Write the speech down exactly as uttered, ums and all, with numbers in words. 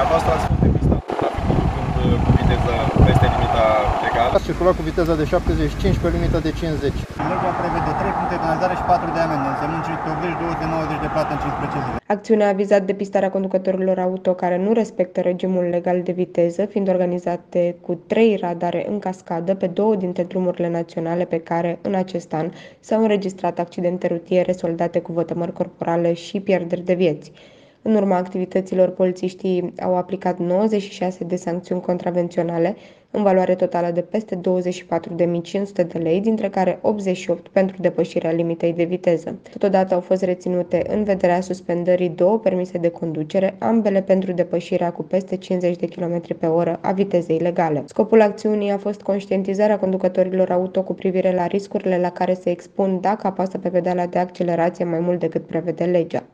dumneavoastră ați fost depistat traficul când cu viteză peste limita legală. Ați circulat cu viteza de șaptezeci și cinci pe limita de cincizeci. Legea prevede trei puncte de penalizare și patru de amendă, însemnând cincizeci și opt două sute nouăzeci de plată în cincisprezece zile. Acțiunea a vizat depistarea conducătorilor auto care nu respectă regimul legal de viteză, fiind organizate cu trei radare în cascadă pe două dintre drumurile naționale pe care, în acest an, s-au înregistrat accidente rutiere soldate cu vătămări corporale și pierderi de vieți. În urma activităților, polițiștii au aplicat nouăzeci și șase de sancțiuni contravenționale, în valoare totală de peste douăzeci și patru de mii cinci sute de lei, dintre care optzeci și opt pentru depășirea limitei de viteză. Totodată au fost reținute în vederea suspendării două permise de conducere, ambele pentru depășirea cu peste cincizeci de kilometri pe oră a vitezei legale. Scopul acțiunii a fost conștientizarea conducătorilor auto cu privire la riscurile la care se expun dacă apasă pe pedala de accelerație mai mult decât prevede legea.